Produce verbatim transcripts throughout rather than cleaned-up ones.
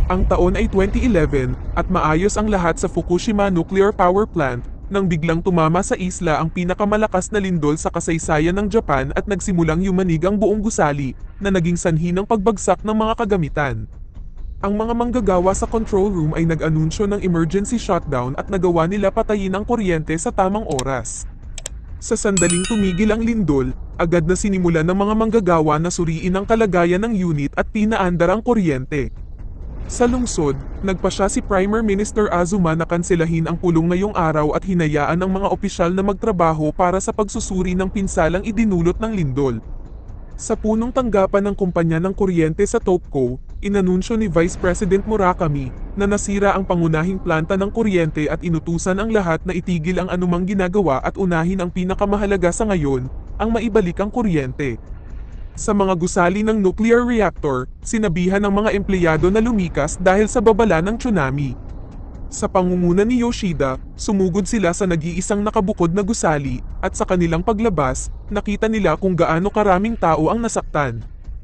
Ang taon ay twenty eleven at maayos ang lahat sa Fukushima Nuclear Power Plant nang biglang tumama sa isla ang pinakamalakas na lindol sa kasaysayan ng Japan at nagsimulang yumanig ang buong gusali na naging sanhi ng pagbagsak ng mga kagamitan. Ang mga manggagawa sa control room ay nag-anunsyo ng emergency shutdown at nagawa nila patayin ang kuryente sa tamang oras. Sa sandaling tumigil ang lindol, agad na sinimulan ng mga manggagawa na suriin ang kalagayan ng unit at pinaandar ang kuryente. Sa lungsod, nagpa siya si Prime Minister Azuma na kanselahin ang pulong ngayong araw at hinayaan ang mga opisyal na magtrabaho para sa pagsusuri ng pinsalang idinulot ng lindol. Sa punong tanggapan ng kumpanya ng kuryente sa Topco, inanunsyo ni Vice President Murakami na nasira ang pangunahing planta ng kuryente at inutusan ang lahat na itigil ang anumang ginagawa at unahin ang pinakamahalaga sa ngayon, ang maibalik ang kuryente. Sa mga gusali ng nuclear reactor, sinabihan ng mga empleyado na lumikas dahil sa babala ng tsunami. Sa pangunguna ni Yoshida, sumugod sila sa nag-iisang nakabukod na gusali, at sa kanilang paglabas, nakita nila kung gaano karaming tao ang nasaktan.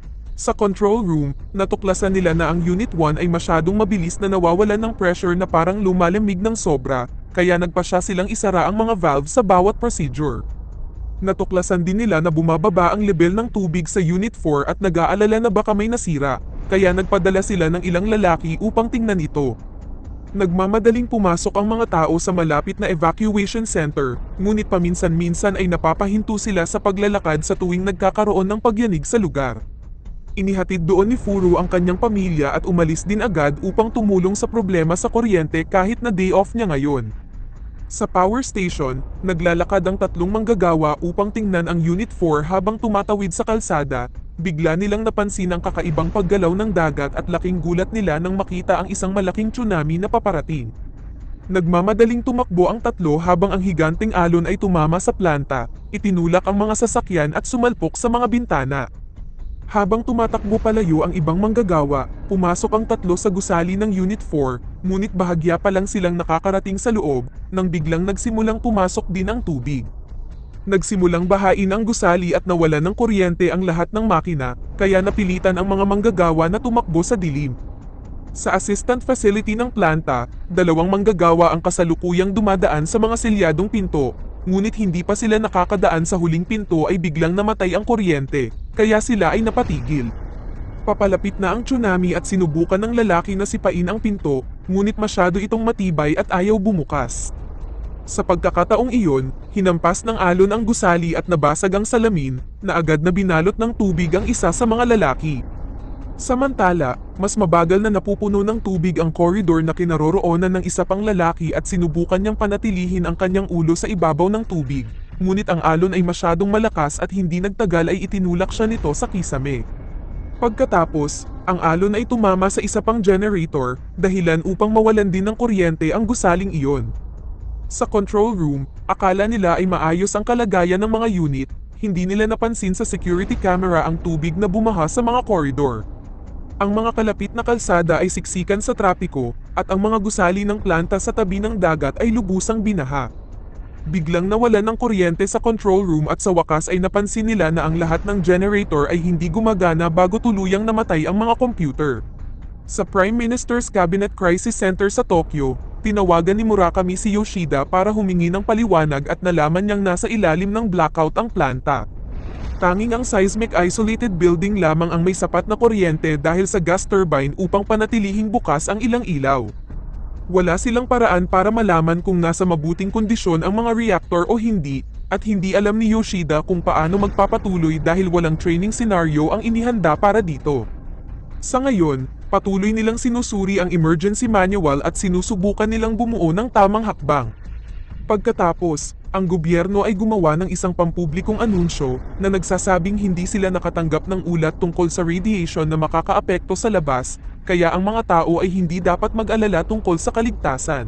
Sa control room, natuklasan nila na ang Unit one ay masyadong mabilis na nawawalan ng pressure na parang lumalamig ng sobra, kaya nagpasya silang isara ang mga valve sa bawat procedure. Natuklasan din nila na bumababa ang level ng tubig sa Unit four at nag-aalala na baka may nasira, kaya nagpadala sila ng ilang lalaki upang tingnan ito. Nagmamadaling pumasok ang mga tao sa malapit na evacuation center, ngunit paminsan-minsan ay napapahinto sila sa paglalakad sa tuwing nagkakaroon ng pagyanig sa lugar. Inihatid doon ni Furu ang kanyang pamilya at umalis din agad upang tumulong sa problema sa kuryente kahit na day off niya ngayon. Sa power station, naglalakad ang tatlong manggagawa upang tingnan ang Unit four habang tumatawid sa kalsada, bigla nilang napansin ang kakaibang paggalaw ng dagat at laking gulat nila nang makita ang isang malaking tsunami na paparating. Nagmamadaling tumakbo ang tatlo habang ang higanting alon ay tumama sa planta, itinulak ang mga sasakyan at sumalpok sa mga bintana. Habang tumatakbo palayo ang ibang manggagawa, pumasok ang tatlo sa gusali ng Unit four, ngunit bahagya pa lang silang nakakarating sa loob, nang biglang nagsimulang pumasok din ang tubig. Nagsimulang bahain ang gusali at nawalan ng kuryente ang lahat ng makina, kaya napilitan ang mga manggagawa na tumakbo sa dilim. Sa assistant facility ng planta, dalawang manggagawa ang kasalukuyang dumadaan sa mga selyadong pinto, ngunit hindi pa sila nakakadaan sa huling pinto ay biglang namatay ang kuryente, kaya sila ay napatigil. Papalapit na ang tsunami at sinubukan ng lalaki na sipain ang pinto, ngunit masyado itong matibay at ayaw bumukas. Sa pagkakataong iyon, hinampas ng alon ang gusali at nabasag ang salamin, na agad na binalot ng tubig ang isa sa mga lalaki. Samantala, mas mabagal na napupuno ng tubig ang koridor na kinaroroonan ng isa pang lalaki at sinubukan niyang panatilihin ang kanyang ulo sa ibabaw ng tubig, ngunit ang alon ay masyadong malakas at hindi nagtagal ay itinulak siya nito sa kisame. Pagkatapos, ang alon ay tumama sa isa pang generator, dahilan upang mawalan din ng kuryente ang gusaling iyon. Sa control room, akala nila ay maayos ang kalagayan ng mga unit, hindi nila napansin sa security camera ang tubig na bumaha sa mga koridor. Ang mga kalapit na kalsada ay siksikan sa trapiko, at ang mga gusali ng planta sa tabi ng dagat ay lubusang binaha. Biglang nawalan ng kuryente sa control room at sa wakas ay napansin nila na ang lahat ng generator ay hindi gumagana bago tuluyang namatay ang mga computer. Sa Prime Minister's Cabinet Crisis Center sa Tokyo, tinawagan ni Murakami si Yoshida para humingi ng paliwanag at nalaman niyang nasa ilalim ng blackout ang planta. Tanging ang seismic isolated building lamang ang may sapat na kuryente dahil sa gas turbine upang panatilihing bukas ang ilang ilaw. Wala silang paraan para malaman kung nasa mabuting kondisyon ang mga reactor o hindi, at hindi alam ni Yoshida kung paano magpapatuloy dahil walang training scenario ang inihanda para dito. Sa ngayon, patuloy nilang sinusuri ang emergency manual at sinusubukan nilang bumuo ng tamang hakbang. Pagkatapos, ang gobyerno ay gumawa ng isang pampublikong anunsyo na nagsasabing hindi sila nakatanggap ng ulat tungkol sa radiation na makakaapekto sa labas, kaya ang mga tao ay hindi dapat mag-alala tungkol sa kaligtasan.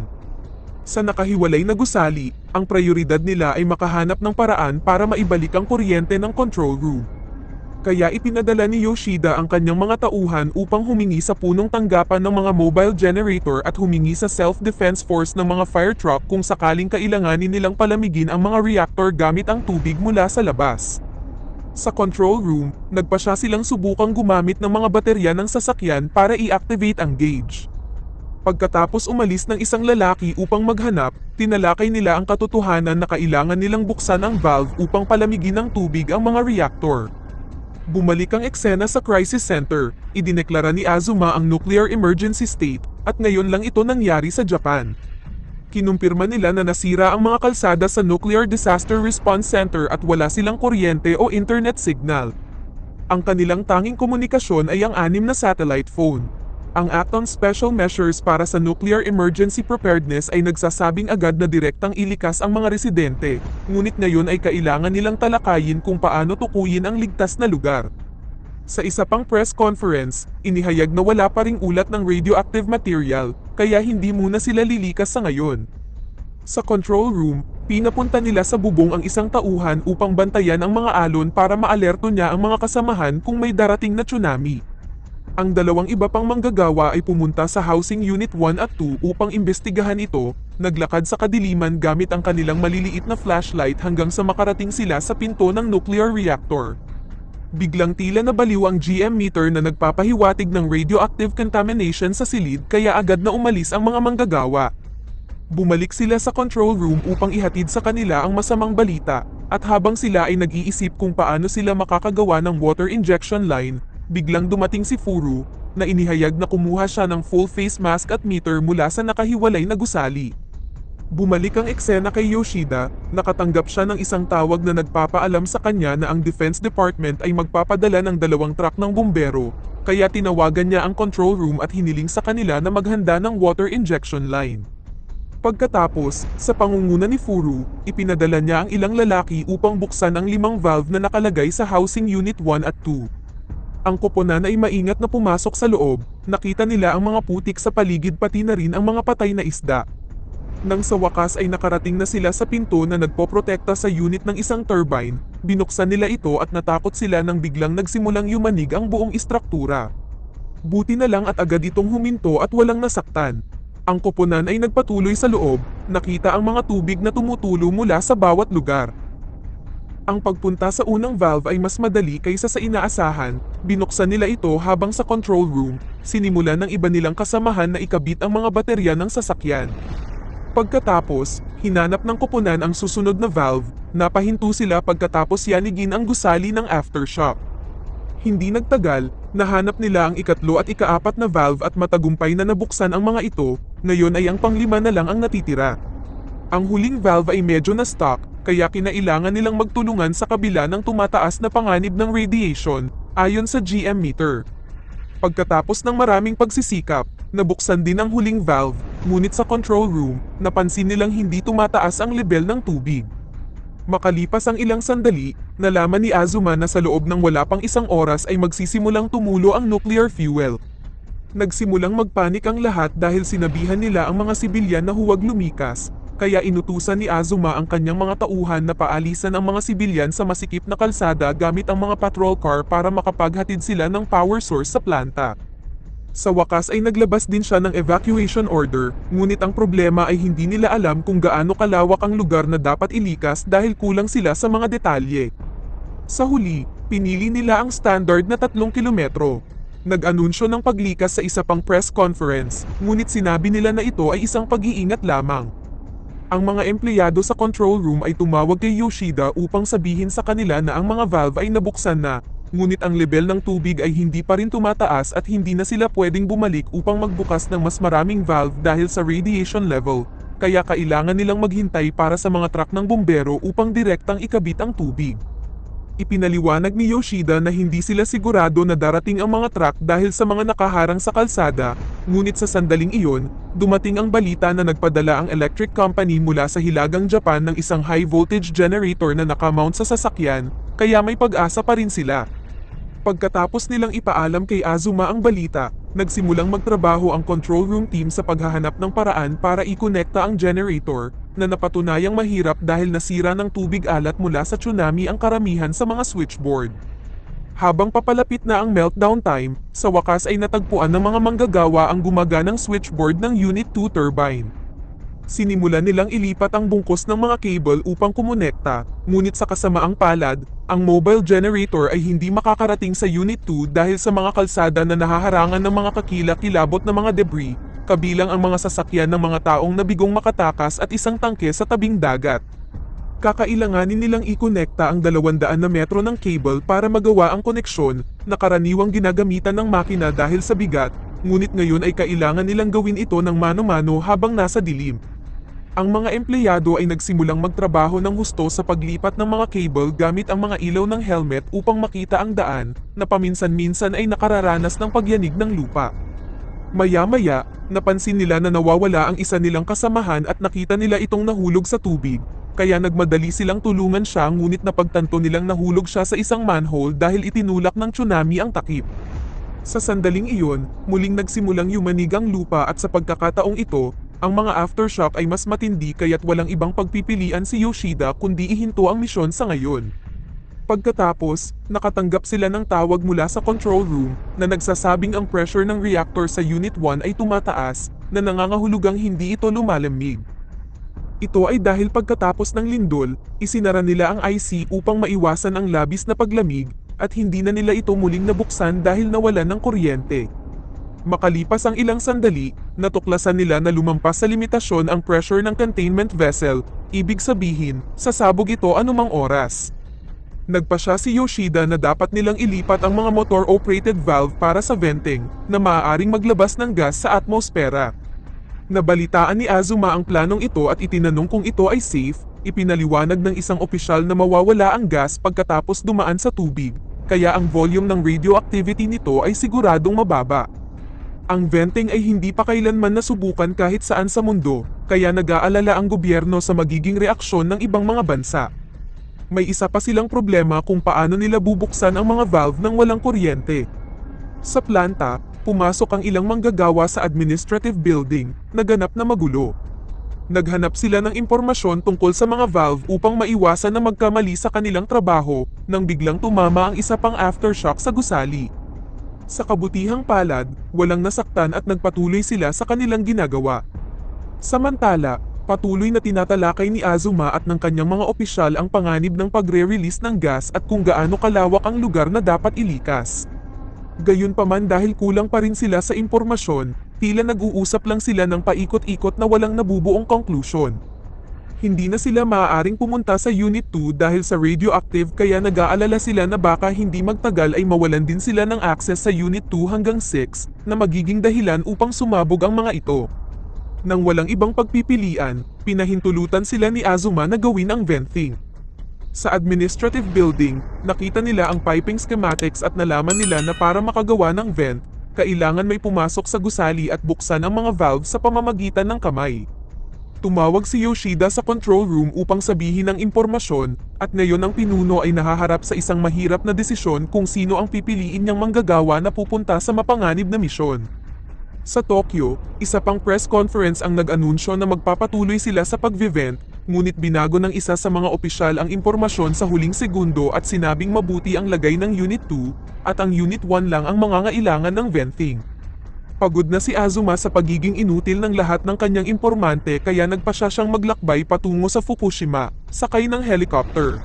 Sa nakahiwalay na gusali, ang prioridad nila ay makahanap ng paraan para maibalik ang kuryente ng control room. Kaya ipinadala ni Yoshida ang kanyang mga tauhan upang humingi sa punong tanggapan ng mga mobile generator at humingi sa self-defense force ng mga fire truck kung sakaling kailanganin nilang palamigin ang mga reactor gamit ang tubig mula sa labas. Sa control room, nagpa siya silang subukang gumamit ng mga baterya ng sasakyan para i-activate ang gauge. Pagkatapos umalis ng isang lalaki upang maghanap, tinalakay nila ang katotohanan na kailangan nilang buksan ang valve upang palamigin ng tubig ang mga reactor. Bumalik ang eksena sa crisis center, idineklara ni Azuma ang nuclear emergency state, at ngayon lang ito nangyari sa Japan. Kinumpirma nila na nasira ang mga kalsada sa Nuclear Disaster Response Center at wala silang kuryente o internet signal. Ang kanilang tanging komunikasyon ay ang anim na satellite phone. Ang Act on Special Measures para sa Nuclear Emergency Preparedness ay nagsasabing agad na direktang ilikas ang mga residente, ngunit ngayon ay kailangan nilang talakayin kung paano tukuyin ang ligtas na lugar. Sa isa pang press conference, inihayag na wala pa ring ulat ng radioactive material, kaya hindi muna sila lilikas sa ngayon. Sa control room, pinapunta nila sa bubong ang isang tauhan upang bantayan ang mga alon para maalerto niya ang mga kasamahan kung may darating na tsunami. Ang dalawang iba pang manggagawa ay pumunta sa Housing Unit one at two upang imbestigahan ito, naglakad sa kadiliman gamit ang kanilang maliliit na flashlight hanggang sa makarating sila sa pinto ng nuclear reactor. Biglang tila nabaliw ang G M meter na nagpapahiwatig ng radioactive contamination sa silid kaya agad na umalis ang mga manggagawa. Bumalik sila sa control room upang ihatid sa kanila ang masamang balita, at habang sila ay nag-iisip kung paano sila makakagawa ng water injection line, biglang dumating si Furu, na inihayag na kumuha siya ng full face mask at meter mula sa nakahiwalay na gusali. Bumalik ang eksena kay Yoshida, nakatanggap siya ng isang tawag na nagpapaalam sa kanya na ang Defense Department ay magpapadala ng dalawang truck ng bumbero, kaya tinawagan niya ang control room at hiniling sa kanila na maghanda ng water injection line. Pagkatapos, sa pangunguna ni Furu, ipinadala niya ang ilang lalaki upang buksan ang limang valve na nakalagay sa Housing Unit one at two. Ang koponan ay maingat na pumasok sa loob, nakita nila ang mga putik sa paligid pati na rin ang mga patay na isda. Nang sa wakas ay nakarating na sila sa pinto na nagpoprotekta sa unit ng isang turbine, binuksan nila ito at natakot sila nang biglang nagsimulang yumanig ang buong istruktura. Buti na lang at agad itong huminto at walang nasaktan. Ang koponan ay nagpatuloy sa loob, nakita ang mga tubig na tumutulo mula sa bawat lugar. Ang pagpunta sa unang valve ay mas madali kaysa sa inaasahan, binuksan nila ito habang sa control room, sinimulan ng iba nilang kasamahan na ikabit ang mga baterya ng sasakyan. Pagkatapos, hinanap ng koponan ang susunod na valve, napahinto sila pagkatapos yanigin ang gusali ng aftershock. Hindi nagtagal, nahanap nila ang ikatlo at ikaapat na valve at matagumpay na nabuksan ang mga ito, ngayon ay ang panglima na lang ang natitira. Ang huling valve ay medyo na-stuck, kaya kinailangan nilang magtulungan sa kabila ng tumataas na panganib ng radiation, ayon sa G M meter. Pagkatapos ng maraming pagsisikap, nabuksan din ang huling valve, ngunit sa control room, napansin nilang hindi tumataas ang level ng tubig. Makalipas ang ilang sandali, nalaman ni Azuma na sa loob ng wala pang isang oras ay magsisimulang tumulo ang nuclear fuel. Nagsimulang magpanik ang lahat dahil sinabihan nila ang mga sibilyan na huwag lumikas, kaya inutusan ni Azuma ang kanyang mga tauhan na paalisan ang mga sibilyan sa masikip na kalsada gamit ang mga patrol car para makapaghatid sila ng power source sa planta. Sa wakas ay naglabas din siya ng evacuation order, ngunit ang problema ay hindi nila alam kung gaano kalawak ang lugar na dapat ilikas dahil kulang sila sa mga detalye. Sa huli, pinili nila ang standard na tatlong kilometro. Nag-anunsyo ng paglikas sa isa pang press conference, ngunit sinabi nila na ito ay isang pag-iingat lamang. Ang mga empleyado sa control room ay tumawag kay Yoshida upang sabihin sa kanila na ang mga valve ay nabuksan na, ngunit ang level ng tubig ay hindi pa rin tumataas at hindi na sila pwedeng bumalik upang magbukas ng mas maraming valve dahil sa radiation level, kaya kailangan nilang maghintay para sa mga truck ng bumbero upang direktang ikabit ang tubig. Ipinaliwanag ni Yoshida na hindi sila sigurado na darating ang mga truck dahil sa mga nakaharang sa kalsada, ngunit sa sandaling iyon, dumating ang balita na nagpadala ang electric company mula sa Hilagang Japan ng isang high voltage generator na nakamount sa sasakyan, kaya may pag-asa pa rin sila. Pagkatapos nilang ipaalam kay Azuma ang balita, nagsimulang magtrabaho ang control room team sa paghahanap ng paraan para ikonekta ang generator, na napatunayang mahirap dahil nasira ng tubig alat mula sa tsunami ang karamihan sa mga switchboard. Habang papalapit na ang meltdown time, sa wakas ay natagpuan ng mga manggagawa ang gumaganang switchboard ng Unit two turbine. Sinimulan nilang ilipat ang bungkus ng mga cable upang kumonekta, ngunit sa kasamaang palad, ang mobile generator ay hindi makakarating sa Unit two dahil sa mga kalsada na nahaharangan ng mga kakilakilabot na mga debris, kabilang ang mga sasakyan ng mga taong nabigong makatakas at isang tangke sa tabing dagat. Kakailanganin nilang ikonekta ang dalawang daan na metro ng cable para magawa ang koneksyon na karaniwang ginagamitan ng makina dahil sa bigat, ngunit ngayon ay kailangan nilang gawin ito ng mano-mano habang nasa dilim. Ang mga empleyado ay nagsimulang magtrabaho ng husto sa paglipat ng mga cable gamit ang mga ilaw ng helmet upang makita ang daan, na paminsan-minsan ay nakararanas ng pagyanig ng lupa. Maya-maya, napansin nila na nawawala ang isa nilang kasamahan at nakita nila itong nahulog sa tubig, kaya nagmadali silang tulungan siya, ngunit napagtanto nilang nahulog siya sa isang manhole dahil itinulak ng tsunami ang takip. Sa sandaling iyon, muling nagsimulang yumanig ang lupa at sa pagkakataong ito, ang mga aftershock ay mas matindi kaya't walang ibang pagpipilian si Yoshida kundi ihinto ang misyon sa ngayon. Pagkatapos, nakatanggap sila ng tawag mula sa control room na nagsasabing ang pressure ng reactor sa Unit one ay tumataas, na nangangahulugang hindi ito lumalamig. Ito ay dahil pagkatapos ng lindol, isinara nila ang I C upang maiwasan ang labis na paglamig, at hindi na nila ito muling nabuksan dahil nawalan ng kuryente. Makalipas ang ilang sandali, natuklasan nila na lumampas sa limitasyon ang pressure ng containment vessel, ibig sabihin, sasabog ito anumang oras. Nagpasya si Yoshida na dapat nilang ilipat ang mga motor-operated valve para sa venting, na maaaring maglabas ng gas sa atmosfera. Nabalitaan ni Azuma ang planong ito at itinanong kung ito ay safe, ipinaliwanag ng isang opisyal na mawawala ang gas pagkatapos dumaan sa tubig, kaya ang volume ng radioactivity nito ay siguradong mababa. Ang venting ay hindi pa kailanman nasubukan kahit saan sa mundo, kaya nag-aalala ang gobyerno sa magiging reaksyon ng ibang mga bansa. May isa pa silang problema kung paano nila bubuksan ang mga valve nang walang kuryente. Sa planta, pumasok ang ilang manggagawa sa administrative building, na ganap na magulo. Naghanap sila ng impormasyon tungkol sa mga valve upang maiwasan na magkamali sa kanilang trabaho, nang biglang tumama ang isa pang aftershock sa gusali. Sa kabutihang palad, walang nasaktan at nagpatuloy sila sa kanilang ginagawa. Samantala, patuloy na tinatalakay ni Azuma at ng kanyang mga opisyal ang panganib ng pagre-release ng gas at kung gaano kalawak ang lugar na dapat ilikas. Gayunpaman, dahil kulang pa rin sila sa impormasyon, tila nag-uusap lang sila ng paikot-ikot na walang nabubuong konklusyon. Hindi na sila maaaring pumunta sa Unit two dahil sa radioactive, kaya nag-aalala sila na baka hindi magtagal ay mawalan din sila ng access sa Unit two hanggang six, na magiging dahilan upang sumabog ang mga ito. Nang walang ibang pagpipilian, pinahintulutan sila ni Azuma na gawin ang venting. Sa administrative building, nakita nila ang piping schematics at nalaman nila na para makagawa ng vent, kailangan may pumasok sa gusali at buksan ang mga valve sa pamamagitan ng kamay. Tumawag si Yoshida sa control room upang sabihin ang impormasyon, at ngayon ang pinuno ay nahaharap sa isang mahirap na desisyon kung sino ang pipiliin niyang manggagawa na pupunta sa mapanganib na misyon. Sa Tokyo, isa pang press conference ang nag-anunsyo na magpapatuloy sila sa pag-vivent, ngunit binago ng isa sa mga opisyal ang impormasyon sa huling segundo at sinabing mabuti ang lagay ng Unit two, at ang Unit one lang ang mangangailangan ng venting. Pagod na si Azuma sa pagiging inutil ng lahat ng kanyang impormante, kaya nagpasya siyang maglakbay patungo sa Fukushima, sakay ng helicopter.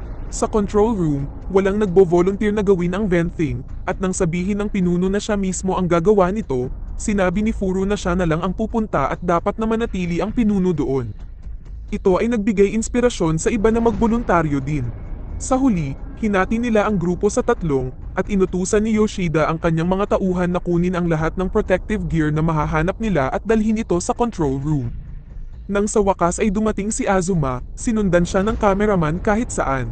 Sa control room, walang nagbo-volunteer na gawin ang venting, at nang sabihin ng pinuno na siya mismo ang gagawa nito, sinabi ni Furu na siya na lang ang pupunta at dapat na manatili ang pinuno doon. Ito ay nagbigay inspirasyon sa iba na magboluntaryo din. Sa huli, hinati nila ang grupo sa tatlong, at inutusan ni Yoshida ang kanyang mga tauhan na kunin ang lahat ng protective gear na mahahanap nila at dalhin ito sa control room. Nang sa wakas ay dumating si Azuma, sinundan siya ng cameraman kahit saan.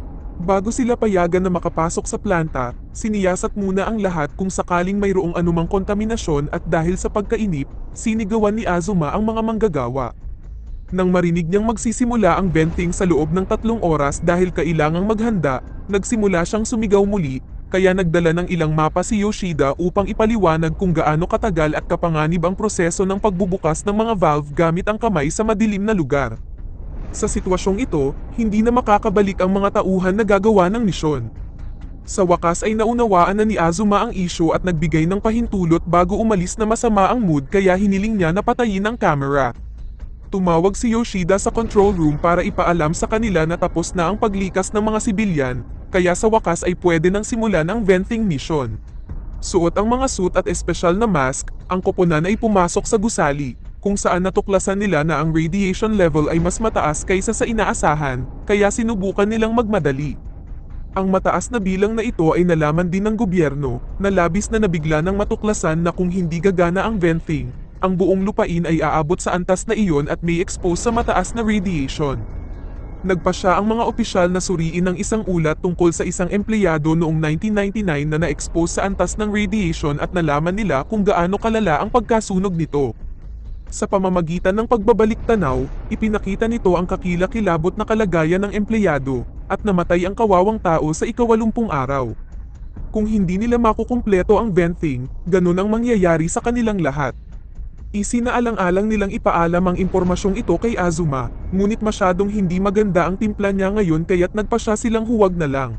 Bago sila payagan na makapasok sa planta, siniyasat muna ang lahat kung sakaling mayroong anumang kontaminasyon, at dahil sa pagkainip, sinigawan ni Azuma ang mga manggagawa. Nang marinig niyang magsisimula ang venting sa loob ng tatlong oras dahil kailangang maghanda, nagsimula siyang sumigaw muli, kaya nagdala ng ilang mapa si Yoshida upang ipaliwanag kung gaano katagal at kapanganib ang proseso ng pagbubukas ng mga valve gamit ang kamay sa madilim na lugar. Sa sitwasyong ito, hindi na makakabalik ang mga tauhan na gagawa ng misyon. Sa wakas ay naunawaan na ni Azuma ang issue at nagbigay ng pahintulot bago umalis na masama ang mood, kaya hiniling niya na patayin ang camera. Tumawag si Yoshida sa control room para ipaalam sa kanila na tapos na ang paglikas ng mga sibilyan, kaya sa wakas ay pwede nang simulan ang venting mission. Suot ang mga suit at espesyal na mask, ang koponan ay pumasok sa gusali, kung saan natuklasan nila na ang radiation level ay mas mataas kaysa sa inaasahan, kaya sinubukan nilang magmadali. Ang mataas na bilang na ito ay nalaman din ng gobyerno, na labis na nabigla ng matuklasan na kung hindi gagana ang venting, ang buong lupain ay aabot sa antas na iyon at may expose sa mataas na radiation. Nagpa siya ang mga opisyal na suriin ang isang ulat tungkol sa isang empleyado noong nineteen ninety-nine na na-expose sa antas ng radiation at nalaman nila kung gaano kalala ang pagkasunog nito. Sa pamamagitan ng pagbabalik tanaw, ipinakita nito ang kakilakilabot na kalagayan ng empleyado, at namatay ang kawawang tao sa ikawalumpung araw. Kung hindi nila makukumpleto ang venting, ganun ang mangyayari sa kanilang lahat. Isinaalang-alang nilang ipaalam ang impormasyong ito kay Azuma, ngunit masyadong hindi maganda ang timpla niya ngayon kaya't nagpasya silang huwag na lang.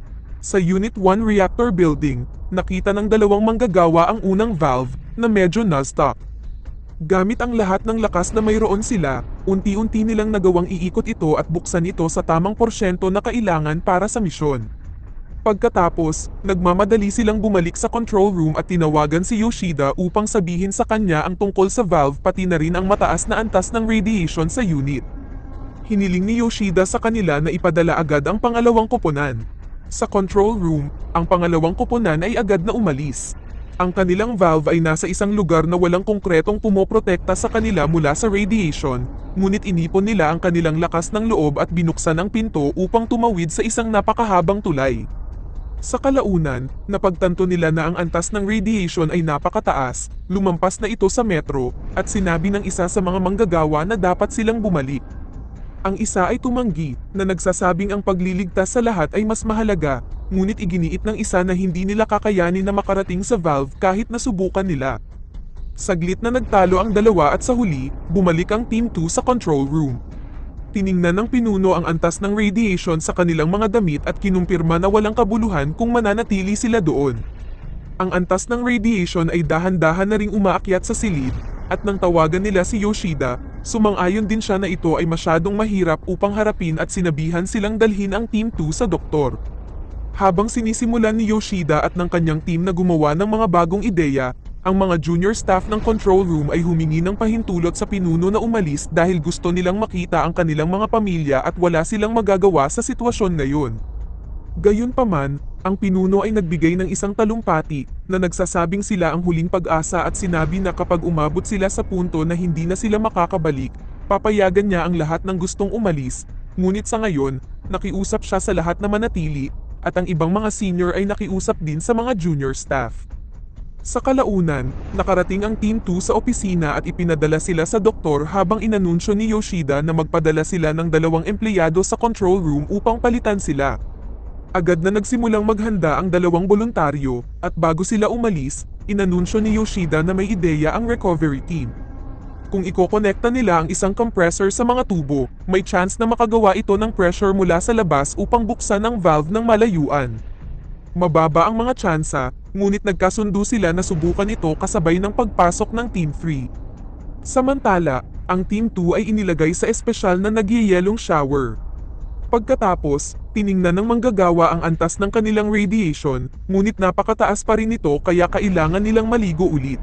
Sa Unit one Reactor Building, nakita ng dalawang manggagawa ang unang valve, na medyo na-stuck. Gamit ang lahat ng lakas na mayroon sila, unti-unti nilang nagawang iikot ito at buksan ito sa tamang porsyento na kailangan para sa misyon. Pagkatapos, nagmamadali silang bumalik sa control room at tinawagan si Yoshida upang sabihin sa kanya ang tungkol sa valve pati na rin ang mataas na antas ng radiation sa unit. Hiniling ni Yoshida sa kanila na ipadala agad ang pangalawang koponan. Sa control room, ang pangalawang koponan ay agad na umalis. Ang kanilang valve ay nasa isang lugar na walang konkretong pumoprotekta sa kanila mula sa radiation, ngunit inipon nila ang kanilang lakas ng loob at binuksan ang pinto upang tumawid sa isang napakahabang tulay. Sa kalaunan, napagtanto nila na ang antas ng radiation ay napakataas, lumampas na ito sa metro, at sinabi ng isa sa mga manggagawa na dapat silang bumalik. Ang isa ay tumanggi, na nagsasabing ang pagliligtas sa lahat ay mas mahalaga, ngunit iginiit ng isa na hindi nila kakayanin na makarating sa valve kahit nasubukan nila. Saglit na nagtalo ang dalawa at sa huli, bumalik ang Team two sa control room. Tiningnan ng pinuno ang antas ng radiation sa kanilang mga damit at kinumpirma na walang kabuluhan kung mananatili sila doon. Ang antas ng radiation ay dahan-dahan na ring umaakyat sa silid, at nang tawagan nila si Yoshida, sumang-ayon din siya na ito ay masyadong mahirap upang harapin at sinabihan silang dalhin ang Team two sa doktor. Habang sinisimulan ni Yoshida at ng kanyang team na gumawa ng mga bagong ideya, ang mga junior staff ng control room ay humingi ng pahintulot sa pinuno na umalis dahil gusto nilang makita ang kanilang mga pamilya at wala silang magagawa sa sitwasyon ngayon. Gayunpaman, ang pinuno ay nagbigay ng isang talumpati na nagsasabing sila ang huling pag-asa at sinabi na kapag umabot sila sa punto na hindi na sila makakabalik, papayagan niya ang lahat ng gustong umalis, ngunit sa ngayon, nakiusap siya sa lahat na manatili, at ang ibang mga senior ay nakiusap din sa mga junior staff. Sa kalaunan, nakarating ang Team two sa opisina at ipinadala sila sa doktor habang inanunsyo ni Yoshida na magpadala sila ng dalawang empleyado sa control room upang palitan sila. Agad na nagsimulang maghanda ang dalawang voluntaryo, at bago sila umalis, inanunsyo ni Yoshida na may ideya ang recovery team. Kung ikokonekta nila ang isang compressor sa mga tubo, may chance na makagawa ito ng pressure mula sa labas upang buksan ang valve ng malayuan. Mababa ang mga tsansa, ngunit nagkasundo sila na subukan ito kasabay ng pagpasok ng Team three. Samantala, ang Team two ay inilagay sa espesyal na nagyayelong shower. Pagkatapos, tiningnan ng manggagawa ang antas ng kanilang radiation, ngunit napakataas pa rin ito kaya kailangan nilang maligo ulit.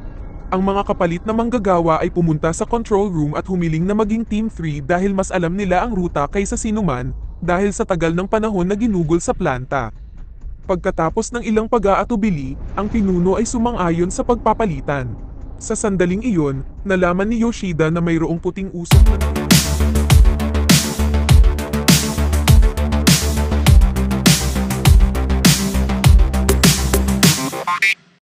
Ang mga kapalit na manggagawa ay pumunta sa control room at humiling na maging Team three dahil mas alam nila ang ruta kaysa sinuman, dahil sa tagal ng panahon na ginugol sa planta. Pagkatapos ng ilang pag-aatubili, ang pinuno ay sumang-ayon sa pagpapalitan. Sa sandaling iyon, nalaman ni Yoshida na mayroong puting usok na